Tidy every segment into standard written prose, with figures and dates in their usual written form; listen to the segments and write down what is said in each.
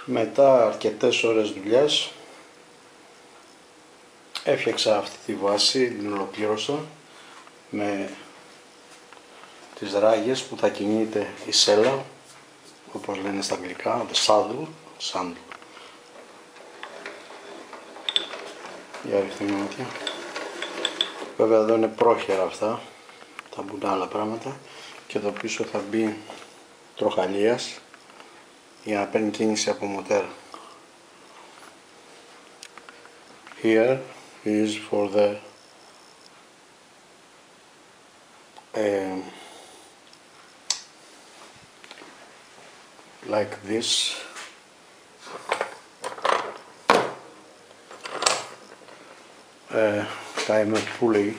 Μετά αρκετές ώρες δουλειάς έφτιαξα αυτή τη βάση, την ολοκλήρωσα με τις ράγες που θα κινείται η σέλα, όπως λένε στα αγγλικά, the saddle. Για ρίχνει μια ματιά. Βέβαια εδώ είναι πρόχειρα αυτά, θα μπουν άλλα πράγματα και εδώ πίσω θα μπει τροχαλίας για να παίρνει κίνηση από μοτέρα. Here is for the like this timer pulley.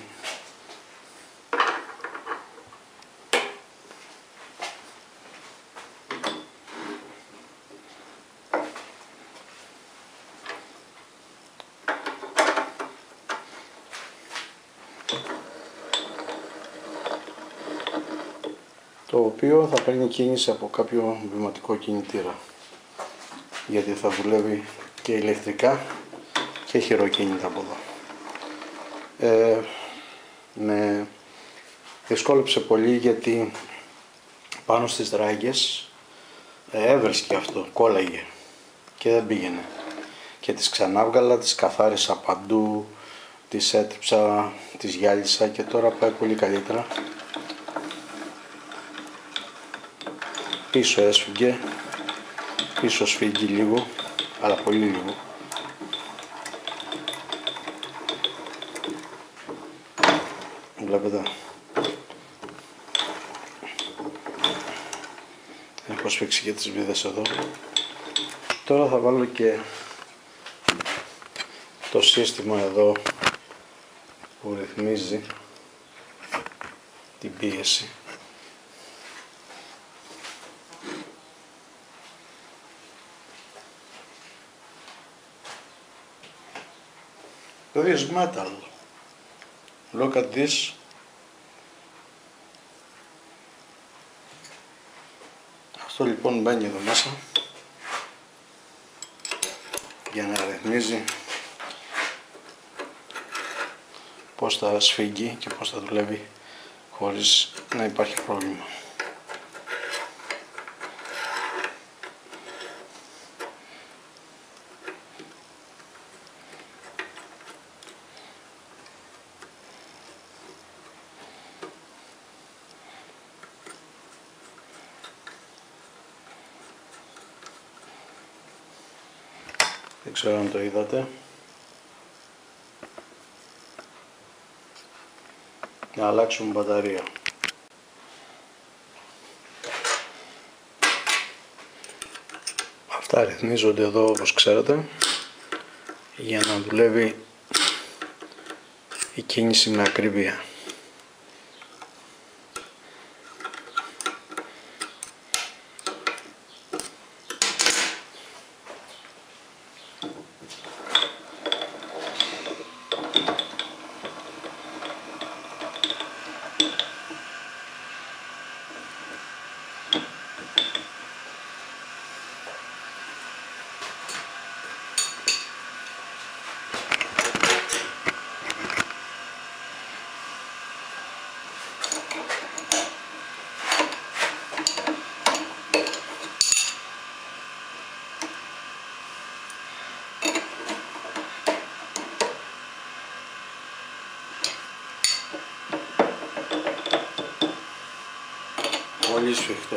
Το οποίο θα παίρνει κίνηση από κάποιο βηματικό κινητήρα, γιατί θα δουλεύει και ηλεκτρικά και χειροκίνητα από εδώ. Με δυσκόλεψε πολύ γιατί πάνω στις ράγες έβρισκε αυτό, κόλλαγε και δεν πήγαινε και τις ξανάβγαλα, τις καθάρισα παντού, τις έτριψα, τις γυάλισα και τώρα πάει πολύ καλύτερα. Πίσω έσφυγε, πίσω σφίγγει λίγο, αλλά πολύ λίγο. Βλέπετε, έχω σφίξει και τις βίδες εδώ. Τώρα θα βάλω και το σύστημα εδώ που ρυθμίζει την πίεση. This metal. Look at this. Αυτό λοιπόν μπαίνει εδώ μέσα για να ρυθμίζει πώς θα σφίγγει και πώς θα δουλεύει χωρίς να υπάρχει πρόβλημα. Δεν ξέρω αν το είδατε. Να αλλάξουμε μπαταρία. Αυτά ρυθμίζονται εδώ όπως ξέρετε για να δουλεύει η κίνηση με ακρίβεια. Πολύ σφιχτό.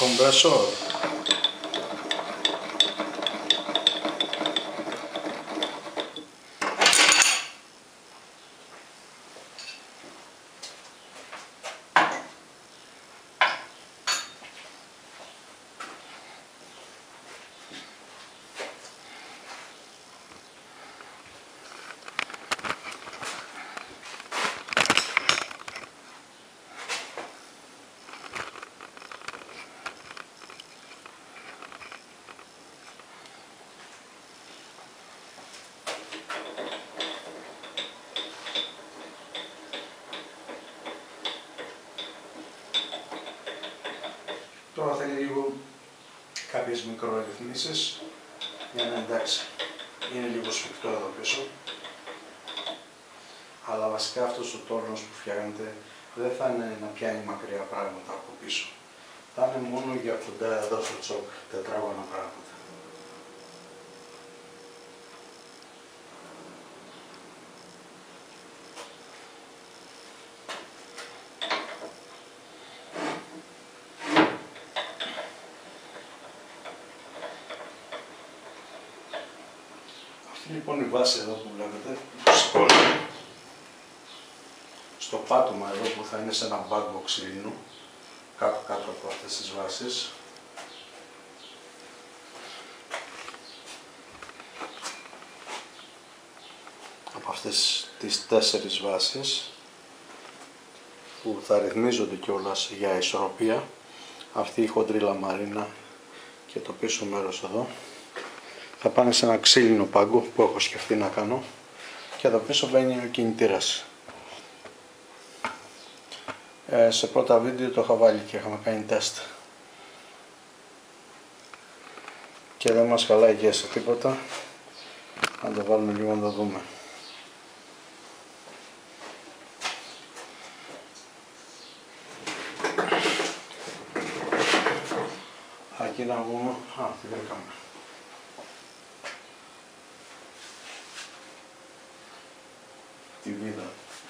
Κομπρεσόρ. Τώρα θέλει λίγο κάποιες μικρορυθμίσεις για να εντάξει, είναι λίγο σφιχτό εδώ πίσω, αλλά βασικά αυτός ο τόρνος που φτιάχνετε δεν θα είναι να πιάνει μακριά πράγματα από πίσω, θα είναι μόνο για κοντά εδώ στο τσόκ, τετράγωνα πράγματα. Αυτή λοιπόν η βάση εδώ που βλέπετε, στο πάτωμα εδώ που θα είναι σε ένα μπάγκο ξύλινο, κάτω από αυτές τις βάσεις, από αυτές τις 4 βάσεις που θα ρυθμίζονται κιόλας για ισορροπία, αυτή η χοντρή λαμαρίνα και το πίσω μέρος εδώ θα πάνε σε ένα ξύλινο πάγκο που έχω σκεφτεί να κάνω και εδώ πίσω μπαίνει ο κινητήρας. Σε πρώτα βίντεο το είχα βάλει και είχαμε κάνει τεστ και δεν μας χαλάει και σε τίποτα. Να το βάλουμε λίγο να το δούμε. Aquí να βγούμε, τι βρήκαμε. Τη βίδα.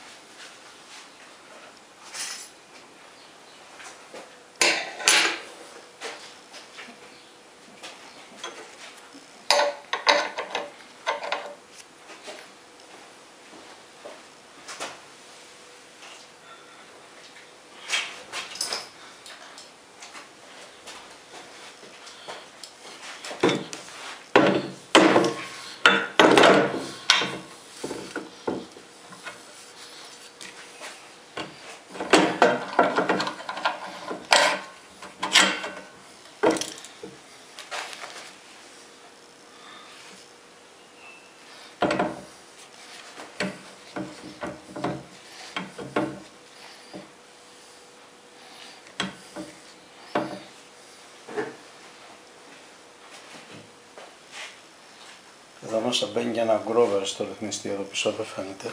Εδώ μέσα μπαίνει και ένα γκρόβερ στο ρυθμιστή, εδώ πίσω δεν φαίνεται,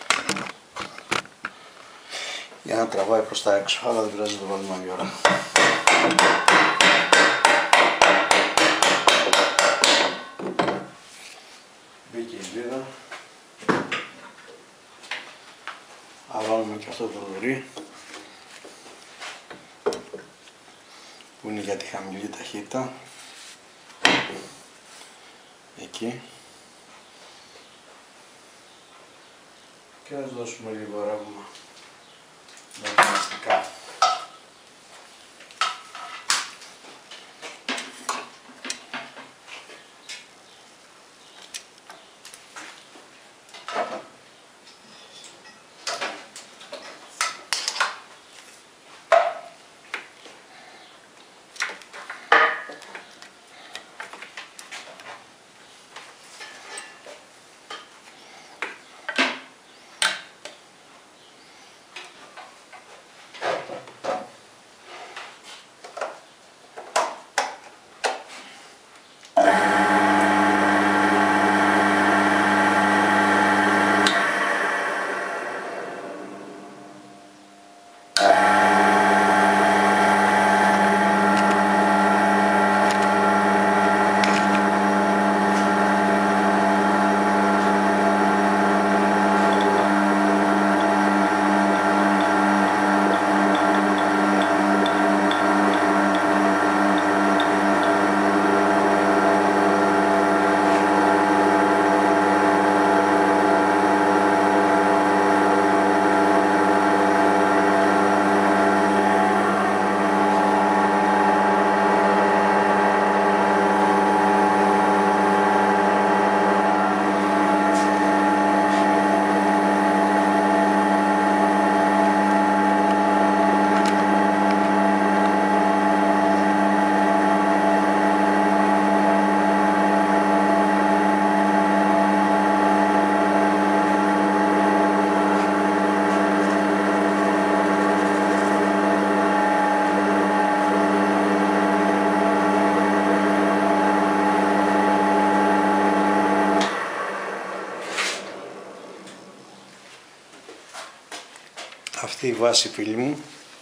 για να τραβάει προς τα έξω, αλλά δεν πειράζει, το βάλουμε άλλη ώρα. Μπήκε η βίδα, θα βάλουμε και αυτό το λουρί που είναι για τη χαμηλή ταχύτητα, εκεί. Και ας δώσουμε λίγο ρεύμα δοκιμαστικά. Αυτή η βάση, φίλοι μου,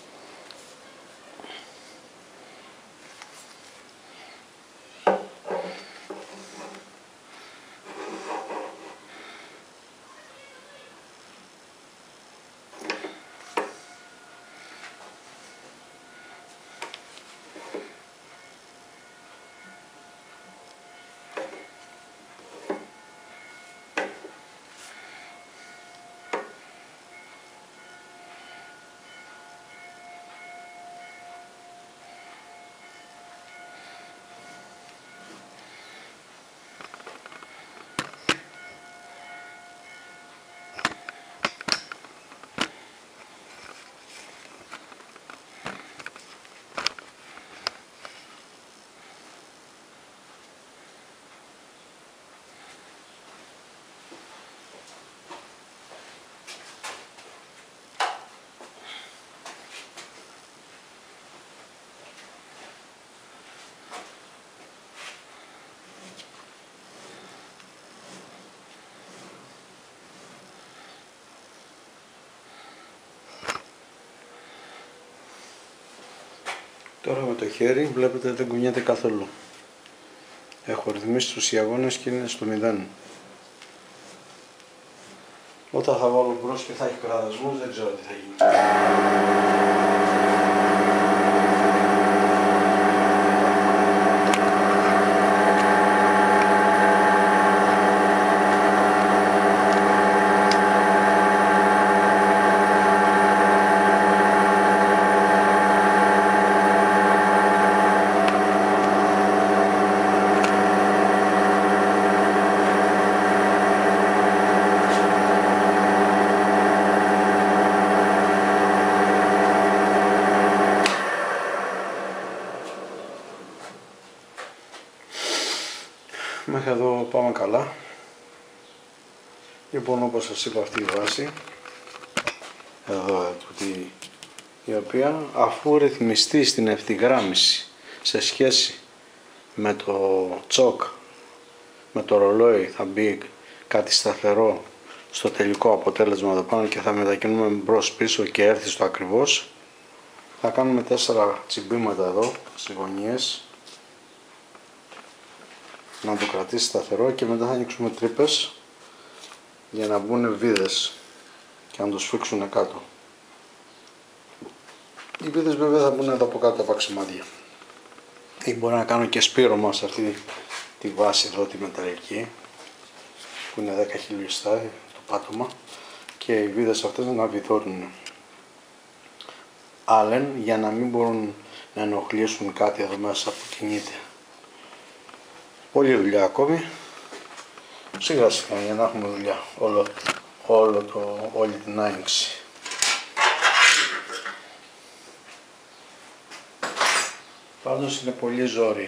τώρα με το χέρι βλέπετε δεν κουνιέται καθόλου. Έχω ρυθμίσει τους ιαγώνες και είναι στο 0. Όταν θα βάλω μπρος και θα έχει κραδασμούς δεν ξέρω τι θα γίνει. Μέχρι εδώ πάμε καλά. Λοιπόν, όπως σας είπα, αυτή η βάση εδώ τούτη, η οποία αφού ρυθμιστεί στην ευθυγράμμιση σε σχέση με το τσοκ, με το ρολόι, θα μπει κάτι σταθερό στο τελικό αποτέλεσμα εδώ πάνω και θα μετακινούμε μπρος πίσω και έρθει στο ακριβώς. Θα κάνουμε 4 τσιμπήματα εδώ στις γωνίες να το κρατήσει σταθερό και μετά θα ανοίξουμε τρύπες για να μπουν βίδες και να το σφίξουν κάτω. Οι βίδες βέβαια θα μπουν εδώ από κάτω από αξιμάδια. Ή μπορεί να κάνω και σπήρωμα σε αυτή τη βάση εδώ τη μεταλλική που είναι 10 χιλιοστά το πάτωμα και οι βίδες αυτές να βιδώνουν άλεν για να μην μπορούν να ενοχλήσουν κάτι εδώ μέσα που κινείται. Πολλή δουλειά ακόμη, σιγά σιγά για να έχουμε δουλειά όλη την άνοιξη. Πάντως είναι πολύ ζόρι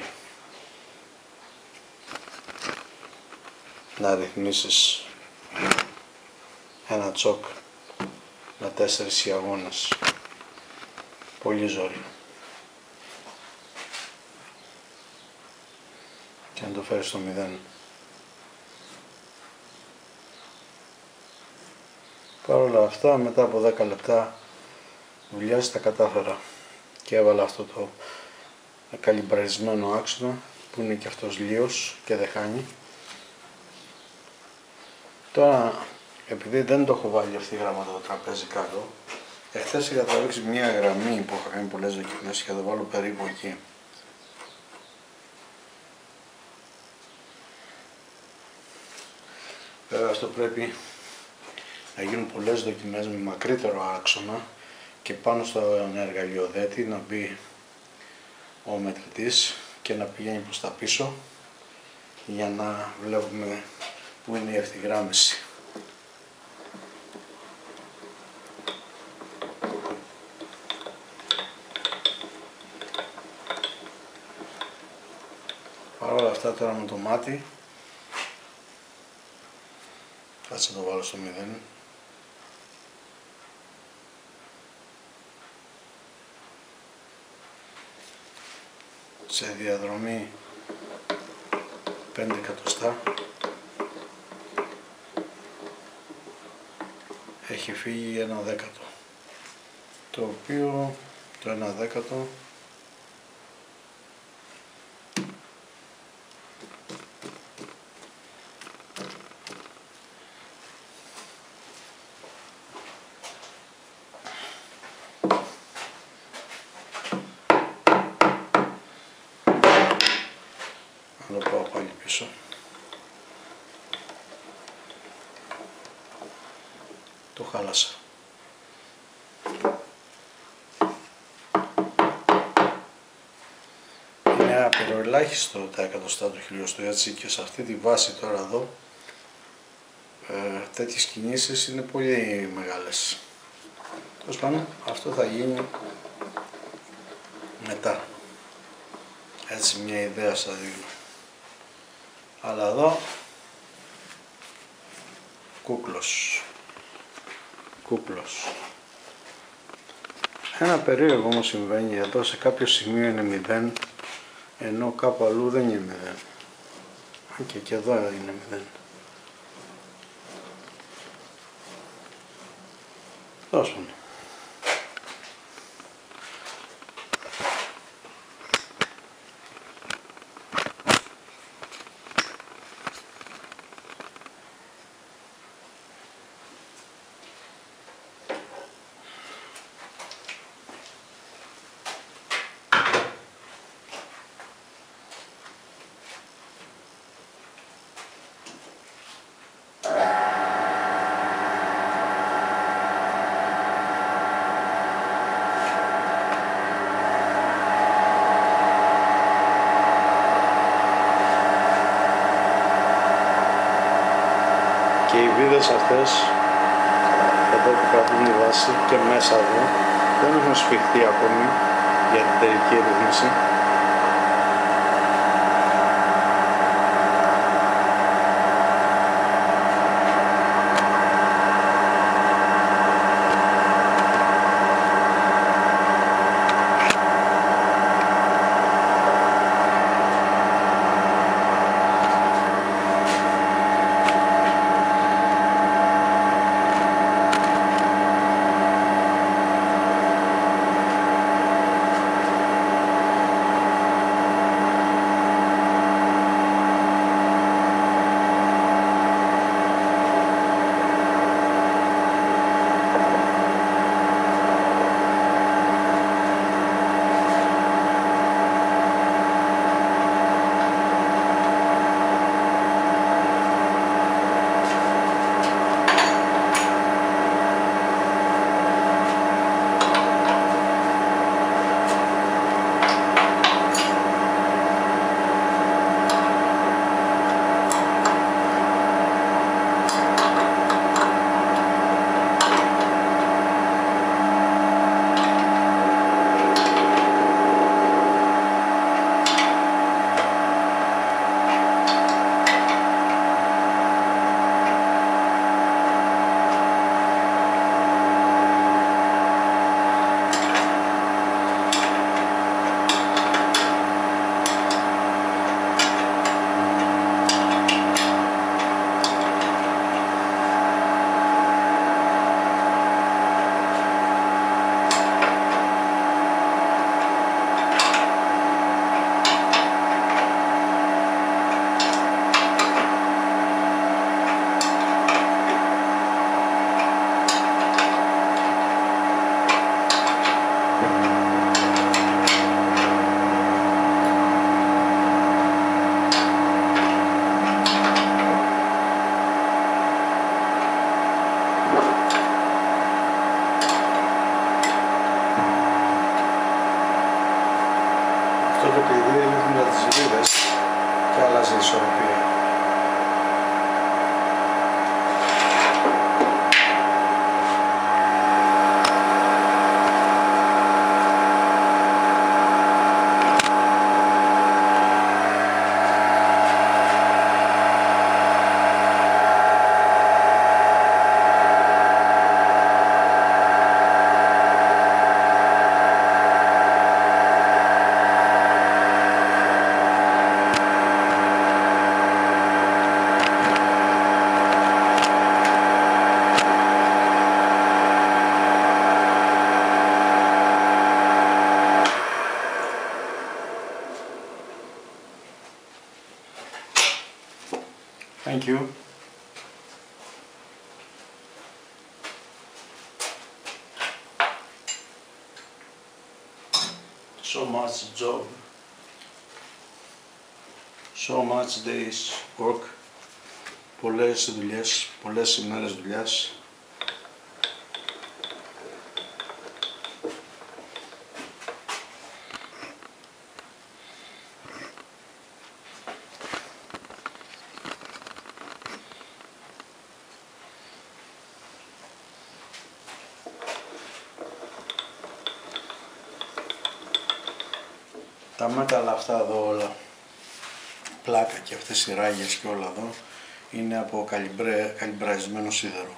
να ρυθμίσεις ένα τσοκ με 4 ιαγώνες. Πολύ ζόρι. Και να το φέρεις στο 0. Παρ' όλα αυτά, μετά από 10 λεπτά δουλειάς τα κατάφερα και έβαλα αυτό το καλυμπραρισμένο άξονα που είναι και αυτός λίος και δεν χάνει. Τώρα, επειδή δεν το έχω βάλει ευθύγραμμα το τραπέζι κάτω, εχθές είχα τραβήξει μια γραμμή που είχα κάνει πολλές δοκιμές και θα το βάλω περίπου εκεί. Βέβαια αυτό πρέπει να γίνουν πολλές δοκιμές με μακρύτερο άξονα και πάνω στο εργαλειοδέτη να μπει ο μετρητής και να πηγαίνει προς τα πίσω για να βλέπουμε που είναι η ευθυγράμμιση. Παρ' όλα αυτά τώρα με το μάτι κάτσε να το βάλω στο 0. Σε διαδρομή 5 εκατοστά έχει φύγει 1/10. το οποίο το 1/10 να το πάω πάλι πίσω. Το χάλασα. Είναι απειροελάχιστο τα εκατοστά του χιλιοστού, έτσι, και σε αυτή τη βάση τώρα εδώ τέτοιες κινήσεις είναι πολύ μεγάλες. Τέλος πάντων, αυτό θα γίνει μετά. Έτσι μια ιδέα σας δίνω. Αλλά εδώ κούκλος. Ένα περίεργο όμως συμβαίνει εδώ, σε κάποιο σημείο είναι 0, ενώ κάπου αλλού δεν είναι 0. Και εδώ είναι 0. Δώσουμε. Και οι βίδες αυτές εδώ που κρατούν η βάση και μέσα εδώ δεν έχουν σφιχτεί ακόμη για την τελική ρύθμιση. Αυτό το κλειδί ρίχνει τις ρίδες και αλλάζει η ισορροπία. Thank you. So much job, so much days work, πολλές δουλειές, πολλές ημέρες δουλειάς. Τα μέταλλα αυτά εδώ όλα, πλάκα και αυτές οι ράγες και όλα εδώ, είναι από καλυμπραζισμένο σίδερο.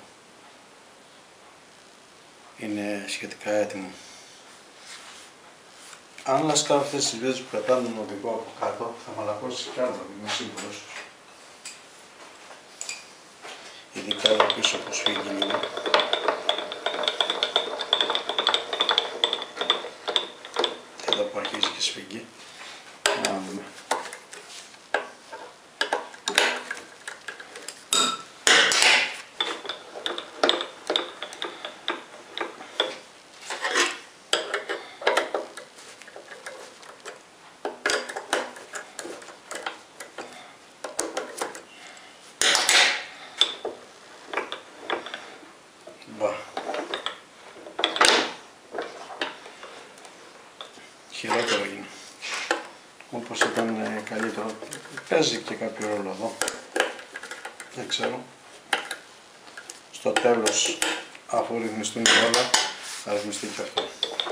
Είναι σχετικά έτοιμο. Αν λασκάω αυτές τις βίδες που κρατάνε τον οδηγό από κάτω, θα μαλακώσει κι άλλο, είμαι σίγουρος. Ειδικά εδώ πίσω που σφίγγει λίγο. Εδώ που αρχίζει και σφίγγει. Να δούμε. Χειρότερο είναι. Όπως ήταν καλύτερο. Παίζει και κάποιο ρόλο εδώ. Δεν ξέρω. Στο τέλος, αφού ρυθμιστούν και όλα, θα ρυθμιστεί και αυτό.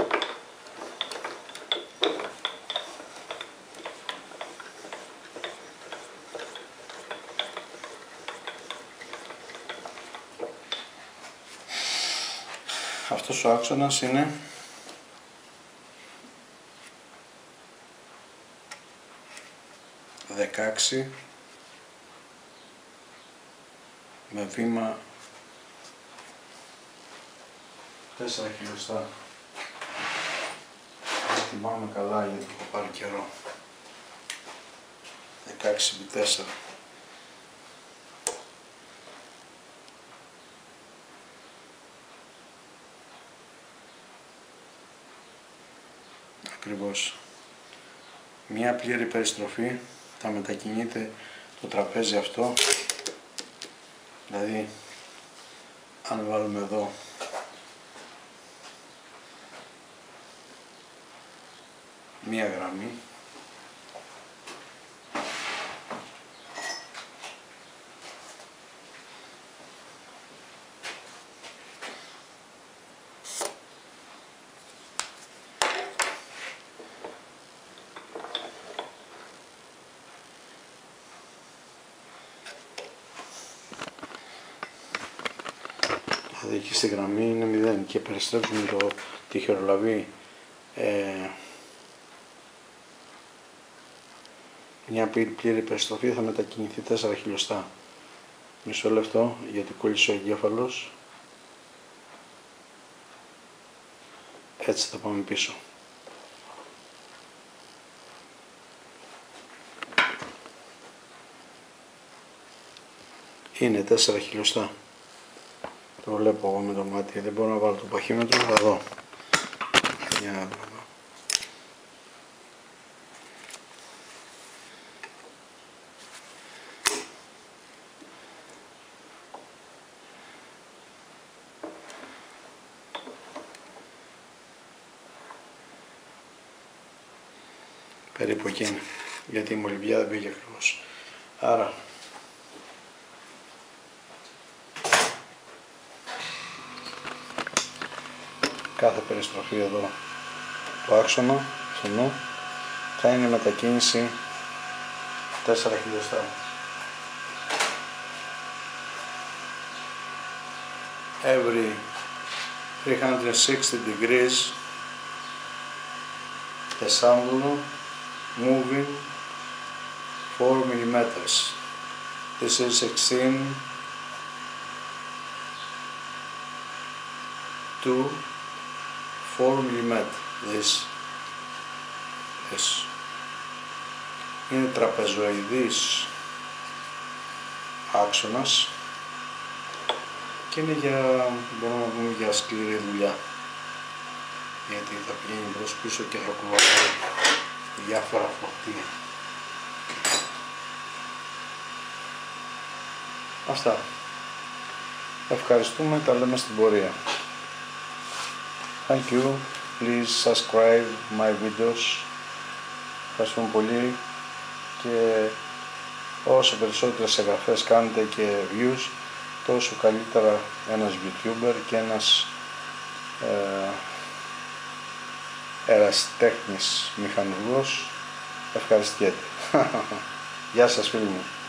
Αυτός ο άξονας είναι ...16 με βήμα 4 χιλιοστά. Δεν θυμάμαι καλά γιατί έχω πάρει καιρό. 16x4. Ακριβώς. Μια πλήρη περιστροφή θα μετακινείται το τραπέζι αυτό, δηλαδή αν βάλουμε εδώ μία γραμμή, δηλαδή εκεί στη γραμμή είναι 0 και περιστρέφουμε τη χειρολαβή μια πλήρη περιστροφή θα μετακινηθεί 4 χιλιοστά. Μισό λεπτό γιατί κόλλησε ο εγκέφαλος. Έτσι θα πάμε πίσω. Είναι 4 χιλιοστά. Το βλέπω εγώ με το μάτι, δεν μπορώ να βάλω το παχύμετρο, θα δω. Για να δω. Περίπου εκεί είναι, γιατί η μολυβιά δεν πήγε ακριβώς. Άρα, κάθε περιστροφή εδώ του άξονα, στο νου, θα είναι μετακίνηση 4 χιλιοστά. Every 360 degrees the sample moving 4 millimeters. This is 16 to 4 millimeters. This. Είναι τραπεζοειδής άξονας και είναι μπορούμε να πούμε για σκληρή δουλειά, γιατί θα πηγαίνει μπρος πίσω και θα κουβαλάει διάφορα φορτία. Αυτά. Ευχαριστούμε, τα λέμε στην πορεία. Thank you. Please subscribe my videos. Ευχαριστούμε πολύ και όσο περισσότερες εγγραφές κάνετε και views, τόσο καλύτερα ένας YouTuber και ένας ερασιτέχνης μηχανουργός ευχαριστιέται. Γεια σας φίλοι μου.